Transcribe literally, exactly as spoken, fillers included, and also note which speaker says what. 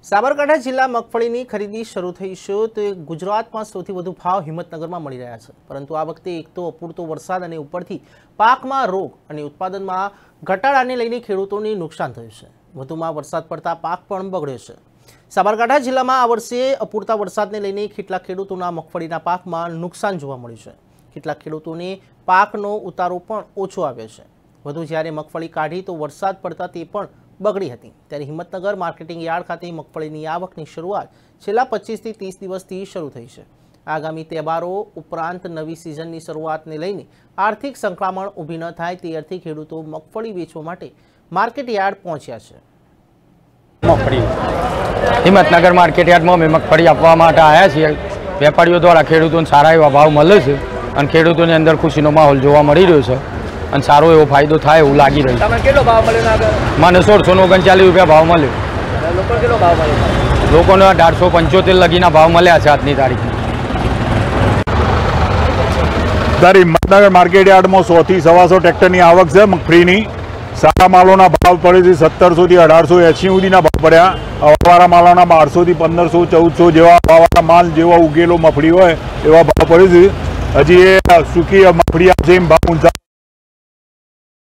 Speaker 1: સાબરકાંઠા જિલ્લા મગફળીની ખરીદી શરૂ થઈ છે તો ગુજરાતમાં સૌથી વધુ ભાવ હિંમતનગરમાં મળી રહ્યા છે, પરંતુ આ વખતે એક તો અપૂરતો વરસાદ અને ઉપરથી પાકમાં રોગ અને ઉત્પાદનમાં ઘટાડાને લઈને ખેડૂતોને નુકસાન થયું છે। વધુમાં વરસાદ પડતા પાક પણ બગડ્યો છે। સાબરકાંઠા જિલ્લામાં આ વર્ષે અપૂરતા વરસાદને લઈને કેટલાક ખેડૂતોના મગફળીના પાકમાં નુકસાન જોવા મળ્યું છે। કેટલાક ખેડૂતોને પાકનો ઉતારો પણ ઓછો આવ્યો છે। વધુ જ્યારે મગફળી કાઢી તો વરસાદ પડતા તે પણ બગડી હતી। ત્યારે હિંમતનગર માર્કેટિંગ યાર્ડ ખાતે મગફળીની આવકની શરૂઆત છેલ્લા પચીસ થી ત્રીસ દિવસથી શરૂ થઈ છે। આગામી તહેવારો ઉપરાંત નવી સિઝનની શરૂઆતને લઈને આર્થિક સંકળામણ ઊભી ન થાય તે અર્થે ખેડૂતો મગફળી વેચવા માટે માર્કેટ યાર્ડ પહોંચ્યા છે।
Speaker 2: મગફળી હિંમતનગર માર્કેટ યાર્ડમાં અમે મગફળી આપવા માટે આવ્યા છીએ। વેપારીઓ દ્વારા ખેડૂતોને સારા એવા ભાવ મળે છે અને ખેડૂતોની અંદર ખુશીનો માહોલ જોવા મળી રહ્યો છે અને સારો એવો ફાયદો થાય એવું લાગી રહ્યું છે।
Speaker 3: તમને કેટલો ભાવ મળ્યો?
Speaker 2: મને સોળસો ને ઓગણચાલીસ રૂપિયા ભાવ મળ્યો।
Speaker 3: લોકો કેટલો ભાવ મળ્યો?
Speaker 2: લોકોને અઢારસો પંચોતેર લગીના ભાવ મળ્યા છે આજની તારીખે।
Speaker 4: ત્યારે હિંમતનગર માર્કેટ યાર્ડમાં સો થી સવાસો ટ્રેક્ટરની આવક છે। મગફળીની સારા માલોના ભાવ પડે છે સત્તરસો થી અઢારસો એસી સુધીના ભાવ પડ્યા। હવાવાળા માલોના બારસો થી પંદરસો ચૌદસો જેવા હવાવાળા માલ જેવા ઉગેલો મગફળી હોય એવા ભાવ પડે છે। હજી એ સૂકી મગફળી આવશે એમ ભાવ ઊંચા